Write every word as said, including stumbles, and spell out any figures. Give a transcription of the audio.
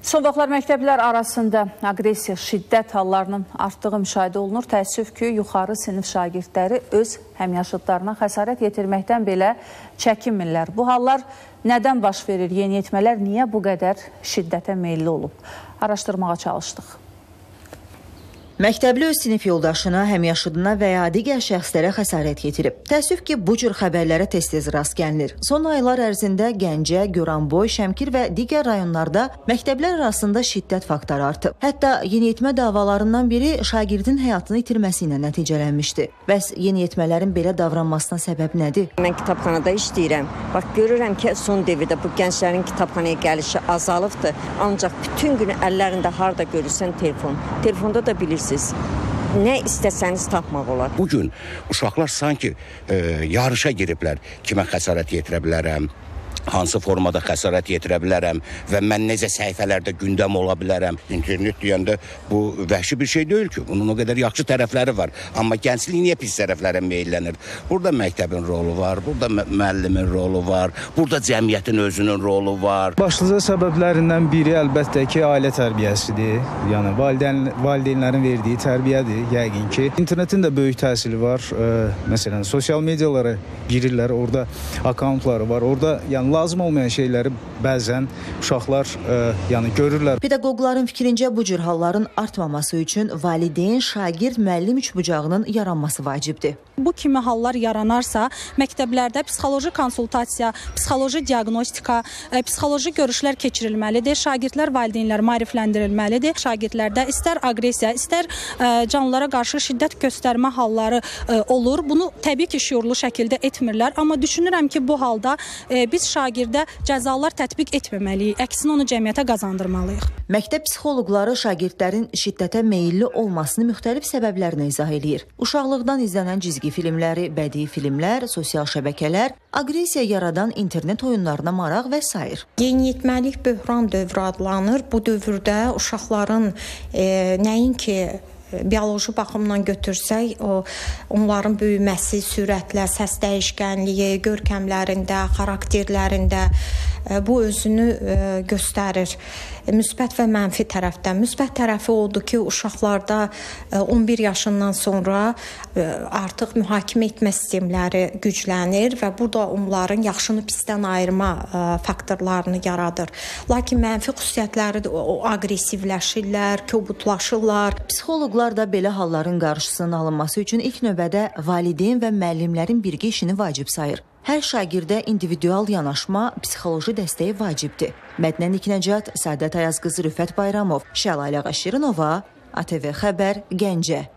Son vaxtlar məktəblər arasında aqressiya, şiddət hallarının artdığı müşahidə olunur. Təəssüf ki, yuxarı sinif şagirdləri öz həmyaşıdlarına xəsarət yetirməkdən belə çəkinmirlər. Bu hallar nədən baş verir? Yeniyetmələr niyə bu qədər şiddətə meyilli olub? Araşdırmağa çalışdıq. Məktəbli öz sinif yoldaşına, həmyaşıdına və ya digər şəxslərə xəsarət yetirib. Təəssüf ki, bu cür xəbərlərə tez-tez rast gəlinir. Son aylar ərzində Gəncə, Goranboy, Şəmkir və digər rayonlarda məktəblər arasında şiddət faktoru artıb. Hətta yeniyetmə davalarından biri şagirdin həyatını itirməsi ilə nəticələnmişdi. Bəs yeniyetmələrin belə davranmasına səbəb nədir? Mən kitabxanada işləyirəm. Bax, görürəm ki, son devirdə bu gənclərin kitabxanaya gəlişi azalıbdır. Ancaq bütün günü əllərində harda görürsən telefon. Telefonda da bilirsiniz. Nə istəsəniz tapmaq olar. Bugün uşaqlar sanki e, yarışa giriblər. Kimə xəsarət yetirə bilərəm, hansı formada xəsarət yetirə bilərəm və mən necə səhifələrdə gündəm ola bilərəm. İnternet deyəndə bu vəhşi bir şey deyil ki. Bunun o qədər yaxşı tərəfləri var. Amma gənclik niyə pis tərəflərə meylənir? Burada məktəbin rolu var, burada müəllimin rolu var, burada cəmiyyətin özünün rolu var. Başlıca səbəblərindən biri əlbəttə ki, ailə tərbiyəsidir. Yəni valideyn, valideynlərin verdiyi tərbiyədir yəqin ki. İnternetin də böyük təsiri var. E, məsələn, sosial medialara girirlər, orada akkauntları var. Orada yəni lazım olmayan şeyləri bəzən uşaqlar e, yəni görürlər. Pedaqoqların fikrincə bu cür halların artmaması üçün valideyn, şagird, müəllim üçbucağının yaranması vacibdir. Bu kimi hallar yaranarsa, məktəblərdə psixoloji konsultasiya, psixoloji diaqnostika, e, psixoloji görüşlər keçirilməlidir. Şagirdlər, valideynlər maarifləndirilməlidir. Şagirdlərdə istər aqressiya, istər e, canlılara qarşı şiddət göstərmə halları e, olur. Bunu təbii ki, şüurlu şəkildə etmirlər. Amma düşünürəm ki, bu halda e, biz şagirdə cəzalar tətbiq etməməliyik. Əksinə onu cəmiyyətə qazandırmalıyıq. Məktəb psixoloqları şagirdlərin şiddətə meyilli olmasını müxtəlif səbəblərinə izah eləyir. Uşaqlıqdan izlənən cizgi filmləri, bədii filmlər, sosial şəbəkələr, aqressiya yaradan internet oyunlarına maraq və s. Yeniyetməlik böhran dövrü adlanır. Bu dövrdə uşaqların e, nəinki bioloji baxımdan götürsək, o, onların böyüməsi sürətlə, səs dəyişkənliyi, görkəmlərində, xarakterlərində e, bu özünü e, göstərir. E, müsbət və mənfi tərəfdən. Müsbət tərəfi odur ki, uşaqlarda e, on bir yaşından sonra e, artıq mühakimə etmə sistemləri güclənir və bu da onların yaxşını pisdən ayırma e, faktorlarını yaradır. Lakin mənfi xüsusiyyətləri də o, o aqressivləşirlər, kobudlaşırlar. Psixoloqlar da belə halların qarşısının alınması üçün ilk növbədə valideyn və müəllimlərin birgə işini vacib sayır. Hər şagirdə individual yanaşma, psixoloji dəstəyi vacibdir. Mədnə Niknəcat, Səadət Ayaz qızı Rüfət Bayramov, Şəlalə Qaşirinova, A T V Xəbər, Gəncə.